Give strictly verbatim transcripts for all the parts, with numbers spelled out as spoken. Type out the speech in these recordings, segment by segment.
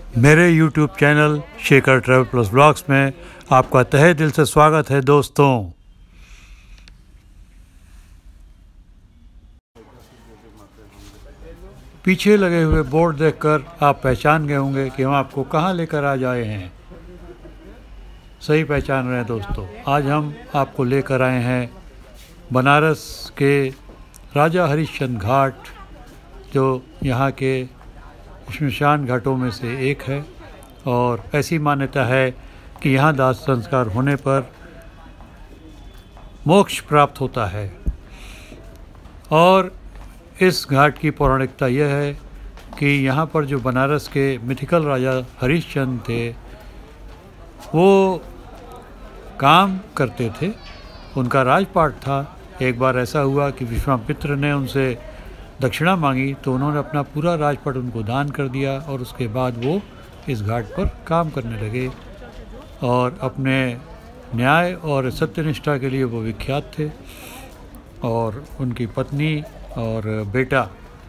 मेरे YouTube channel Shekhar travel plus vlogs में आपका तहे दिल से स्वागत है दोस्तों। पीछे लगे हुए बोर्ड देखकर आप पहचान गए होंगे कि हम आपको कहाँ लेकर आ जाए हैं। सही पहचान रहे हैं दोस्तों। आज हम आपको लेकर आए हैं बनारस के राजा हरिश्चंद्र घाट, जो यहाँ के श्मशान घाटों में से एक है और ऐसी मान्यता है कि यहाँ दाह संस्कार होने पर मोक्ष प्राप्त होता है। और इस घाट की पौराणिकता यह है कि यहाँ पर जो बनारस के मिथिकल राजा हरिश्चंद्र थे, वो काम करते थे, उनका राजपाट था। एक बार ऐसा हुआ कि विश्वामित्र ने उनसे दक्षिणा मांगी तो उन्होंने अपना पूरा राजपाट उनको दान कर दिया और उसके बाद वो इस घाट पर काम करने लगे और अपने न्याय और सत्यनिष्ठा के लिए वो विख्यात थे। और उनकी पत्नी और बेटा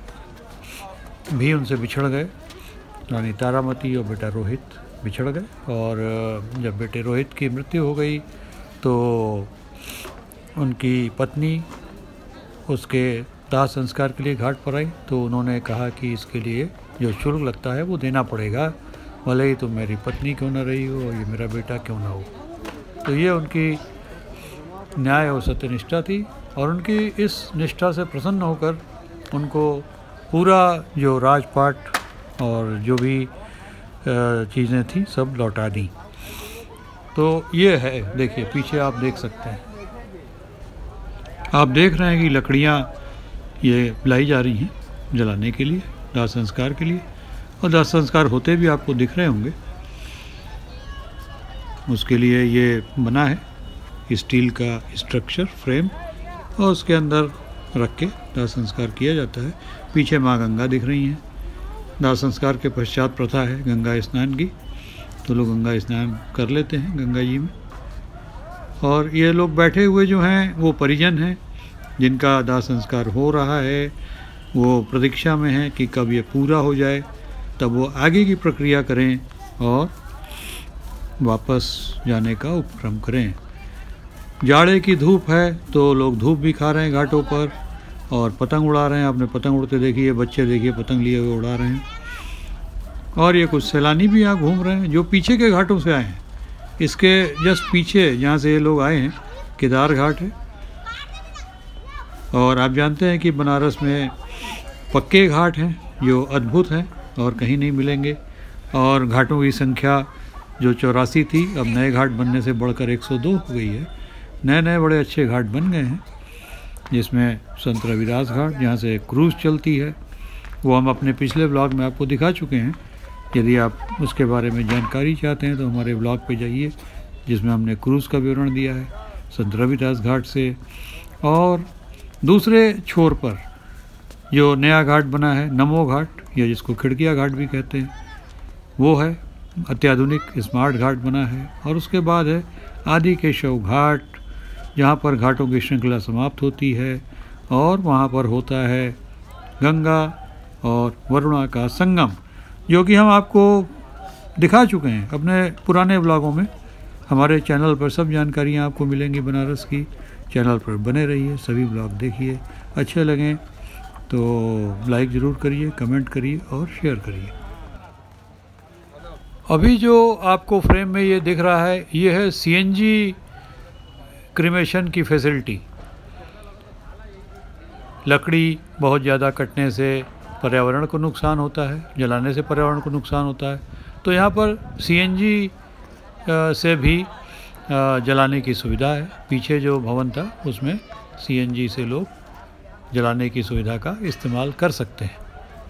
भी उनसे बिछड़ गए, रानी तारामती और बेटा रोहित बिछड़ गए। और जब बेटे रोहित की मृत्यु हो गई तो उनकी पत्नी उसके दाह संस्कार के लिए घाट पर आई तो उन्होंने कहा कि इसके लिए जो शुल्क लगता है वो देना पड़ेगा, भले ही तुम मेरी पत्नी क्यों ना रही हो और ये मेरा बेटा क्यों ना हो। तो ये उनकी न्याय और सत्यनिष्ठा थी और उनकी इस निष्ठा से प्रसन्न होकर उनको पूरा जो राजपाट और जो भी चीज़ें थी सब लौटा दी। तो ये है, देखिए पीछे आप देख सकते हैं, आप देख रहे हैं कि लकड़ियाँ ये लाई जा रही हैं जलाने के लिए, दाह संस्कार के लिए। और दाह संस्कार होते भी आपको दिख रहे होंगे। उसके लिए ये बना है स्टील का स्ट्रक्चर फ्रेम और उसके अंदर रख के दाह संस्कार किया जाता है। पीछे माँ गंगा दिख रही हैं। दाह संस्कार के पश्चात प्रथा है गंगा स्नान की, तो लोग गंगा स्नान कर लेते हैं गंगा जी में। और ये लोग बैठे हुए जो हैं वो परिजन हैं जिनका दाह संस्कार हो रहा है। वो प्रतीक्षा में है कि कब ये पूरा हो जाए तब वो आगे की प्रक्रिया करें और वापस जाने का उपक्रम करें। जाड़े की धूप है तो लोग धूप भी खा रहे हैं घाटों पर और पतंग उड़ा रहे हैं। आपने पतंग उड़ते देखिए, बच्चे देखिए पतंग लिए हुए उड़ा रहे हैं। और ये कुछ सैलानी भी यहाँ घूम रहे हैं जो पीछे के घाटों से आए हैं। इसके जस्ट पीछे जहाँ से ये लोग आए हैं केदार घाट है। और आप जानते हैं कि बनारस में पक्के घाट हैं जो अद्भुत हैं और कहीं नहीं मिलेंगे। और घाटों की संख्या जो चौरासी थी अब नए घाट बनने से बढ़कर एक सौ दो हो गई है। नए नए बड़े अच्छे घाट बन गए हैं, जिसमें संत रविदास घाट जहाँ से क्रूज़ चलती है, वो हम अपने पिछले ब्लॉग में आपको दिखा चुके हैं। यदि आप उसके बारे में जानकारी चाहते हैं तो हमारे ब्लॉग पे जाइए, जिसमें हमने क्रूज़ का विवरण दिया है संत रविदास घाट से। और दूसरे छोर पर जो नया घाट बना है नमो घाट, या जिसको खिड़किया घाट भी कहते हैं, वो है अत्याधुनिक स्मार्ट घाट बना है। और उसके बाद है आदि केशव घाट, जहाँ पर घाटों की श्रृंखला समाप्त होती है और वहाँ पर होता है गंगा और वरुणा का संगम, जो कि हम आपको दिखा चुके हैं अपने पुराने ब्लॉगों में। हमारे चैनल पर सब जानकारियाँ आपको मिलेंगी बनारस की। चैनल पर बने रहिए, सभी ब्लॉग देखिए। अच्छे लगें तो लाइक ज़रूर करिए, कमेंट करिए और शेयर करिए। अभी जो आपको फ्रेम में ये दिख रहा है ये है सीएनजी क्रीमेशन की फैसिलिटी। लकड़ी बहुत ज़्यादा कटने से पर्यावरण को नुकसान होता है, जलाने से पर्यावरण को नुकसान होता है। तो यहाँ पर सीएनजी से भी जलाने की सुविधा है। पीछे जो भवन था उसमें सीएनजी से लोग जलाने की सुविधा का इस्तेमाल कर सकते हैं।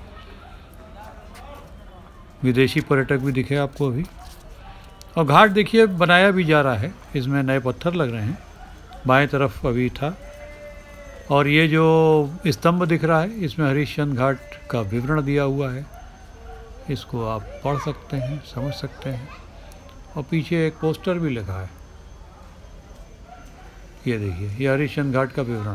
विदेशी पर्यटक भी दिखे आपको अभी। और घाट देखिए बनाया भी जा रहा है, इसमें नए पत्थर लग रहे हैं। बाएं तरफ अभी था। और ये जो स्तंभ दिख रहा है इसमें हरिश्चंद्र घाट का विवरण दिया हुआ है, इसको आप पढ़ सकते हैं, समझ सकते हैं। और पीछे एक पोस्टर भी लगा है, ये देखिए, ये हरिश्चंद्र घाट का विवरण।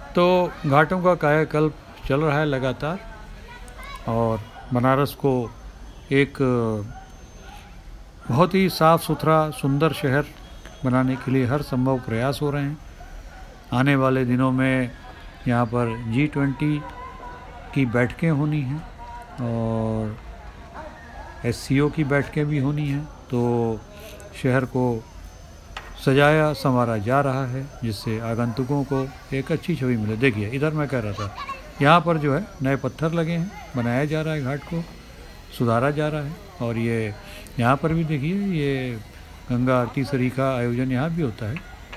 तो घाटों का कायाकल्प चल रहा है लगातार और बनारस को एक बहुत ही साफ़ सुथरा सुंदर शहर बनाने के लिए हर संभव प्रयास हो रहे हैं। आने वाले दिनों में यहाँ पर जी ट्वेंटी की बैठकें होनी हैं और एस सी ओ की बैठकें भी होनी हैं, तो शहर को सजाया संवारा जा रहा है जिससे आगंतुकों को एक अच्छी छवि मिले। देखिए इधर मैं कह रहा था, यहाँ पर जो है नए पत्थर लगे हैं, बनाया जा रहा है, घाट को सुधारा जा रहा है। और ये यहाँ पर भी देखिए, ये गंगा आरती सरी का आयोजन यहाँ भी होता है।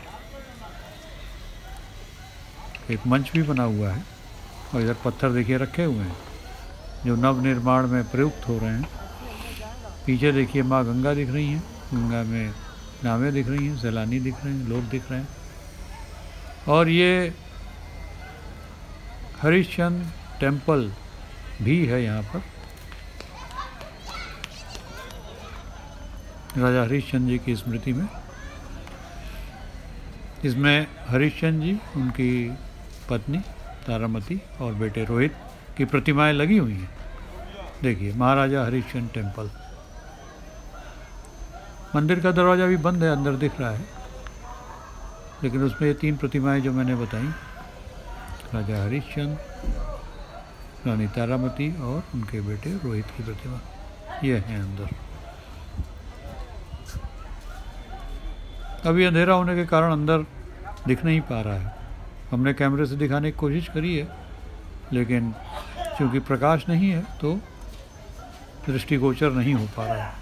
एक मंच भी बना हुआ है और इधर पत्थर देखिए रखे हुए हैं जो नव निर्माण में प्रयुक्त हो रहे हैं। पीछे देखिए माँ गंगा दिख रही हैं, गंगा में नावें दिख रही हैं, सैलानी दिख रहे हैं, लोग दिख रहे हैं। और ये हरिश्चंद्र टेम्पल भी है यहाँ पर, राजा हरिश्चंद्र जी की स्मृति में। इसमें हरिश्चंद्र जी, उनकी पत्नी तारामती और बेटे रोहित की प्रतिमाएं लगी हुई हैं। देखिए महाराजा हरिश्चंद्र टेम्पल। मंदिर का दरवाज़ा भी बंद है, अंदर दिख रहा है, लेकिन उसमें ये तीन प्रतिमाएं जो मैंने बताई, राजा हरिश्चंद्र, रानी तारामती और उनके बेटे रोहित की प्रतिमा, ये हैं अंदर। अभी अंधेरा होने के कारण अंदर दिख नहीं पा रहा है। हमने कैमरे से दिखाने की कोशिश करी है, लेकिन क्योंकि प्रकाश नहीं है तो दृष्टिगोचर नहीं हो पा रहा है।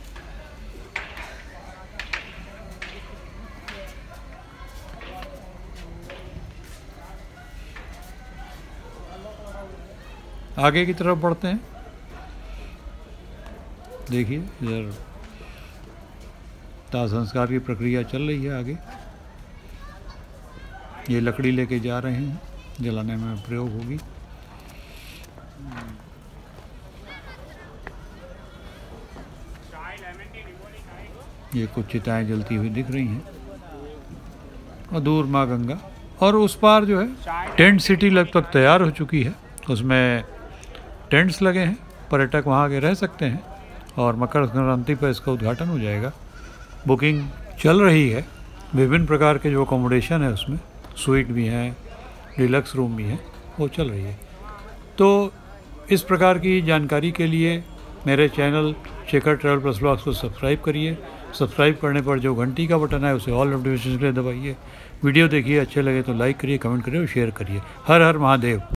आगे की तरफ बढ़ते हैं। देखिए इधर दाह संस्कार की प्रक्रिया चल रही है। आगे ये लकड़ी लेके जा रहे हैं, जलाने में प्रयोग होगी। ये कुछ चिताएं जलती हुई दिख रही हैं और दूर माँ गंगा। और उस पार जो है टेंट सिटी लगभग तैयार हो चुकी है, उसमें टेंट्स लगे हैं, पर्यटक वहाँ आके रह सकते हैं और मकर संक्रांति पर इसका उद्घाटन हो जाएगा। बुकिंग चल रही है, विभिन्न प्रकार के जो अकोमोडेशन है उसमें स्वीट भी हैं, डिलक्स रूम भी हैं, वो चल रही है। तो इस प्रकार की जानकारी के लिए मेरे channel Shekhar travel plus vlogs को सब्सक्राइब करिए। सब्सक्राइब करने पर जो घंटी का बटन है उसे ऑल नोटिफिकेशन के लिए दबाइए। वीडियो देखिए, अच्छे लगे तो लाइक करिए, कमेंट करिए और शेयर करिए। हर हर महादेव।